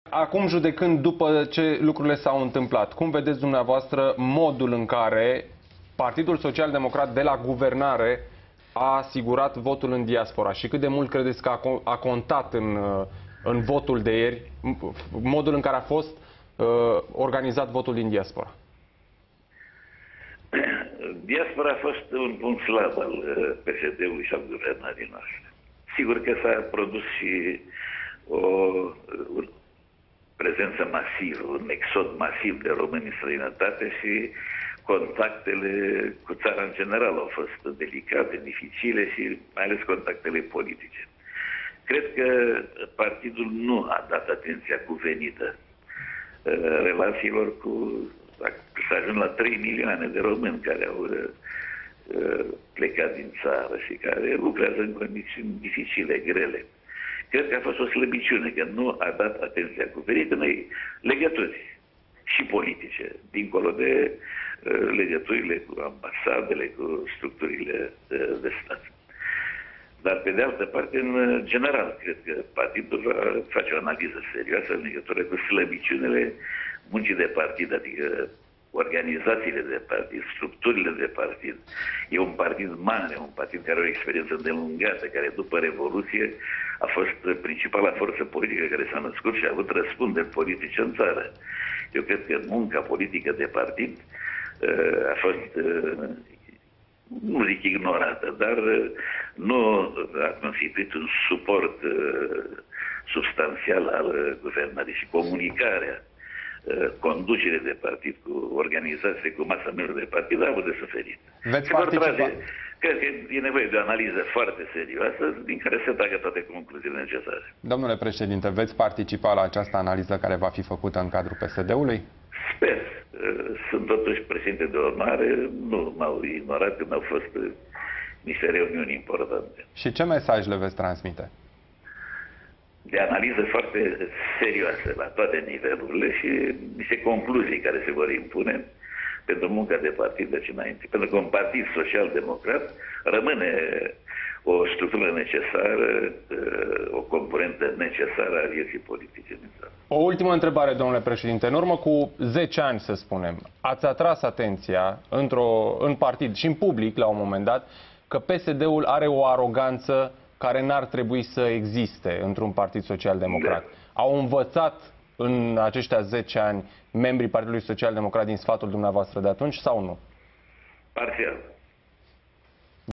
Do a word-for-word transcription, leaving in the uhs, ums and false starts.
Acum, judecând după ce lucrurile s-au întâmplat, cum vedeți dumneavoastră modul în care Partidul Social Democrat de la guvernare a asigurat votul în diaspora și cât de mult credeți că a, a contat în, în votul de ieri, modul în care a fost uh, organizat votul din diaspora? Diaspora a fost un punct slab al P S D-ului și al guvernării noastre. Sigur că s-a produs și o, o prezență masivă, un exod masiv de români în străinătate și contactele cu țara în general au fost delicate, dificile și mai ales contactele politice. Cred că partidul nu a dat atenția cuvenită relațiilor cu... să ajung la trei milioane de români care au uh, plecat din țară și care lucrează în condiții dificile, grele. Cred că a fost o slăbiciune, că nu a dat atenția cuvenită unei legături și politice, dincolo de uh, legăturile cu ambasadele, cu structurile uh, de stat. Dar, pe de altă parte, în general, cred că partidul va face o analiză serioasă în legătură cu slăbiciunile muncii de partid, adică organizațiile de partid, structurile de partid. E un partid mare, un partid care are o experiență îndelungată, care după Revoluție a fost principala forță politică care s-a născut și a avut răspunderi politice în țară. Eu cred că munca politică de partid a fost, nu zic ignorată, dar nu a constituit un suport substanțial al guvernării și comunicarea conducere de partid cu organizații, cu masa membru de partid, a avut de suferit. Veți participa? Cred că e nevoie de o analiză foarte serioasă din care se tragă toate concluziile necesare. Domnule președinte, veți participa la această analiză care va fi făcută în cadrul P S D-ului? Sper. Sunt totuși președinte de onoare, nu m-au ignorat când au fost niște reuniuni importante. Și ce mesaj le veți transmite? De analiză foarte serioasă la toate nivelurile și niște concluzii care se vor impune pentru munca de partid de aici înainte. Pentru că un partid social-democrat rămâne o structură necesară, o componentă necesară a vieții politice din țară. O ultimă întrebare, domnule președinte. În urmă cu zece ani, să spunem, ați atras atenția într-o, în partid și în public, la un moment dat, că P S D-ul are o aroganță care n-ar trebui să existe într-un partid social-democrat. Da. Au învățat în aceștia zece ani membrii Partidului Social-Democrat din sfatul dumneavoastră de atunci sau nu? Parțial.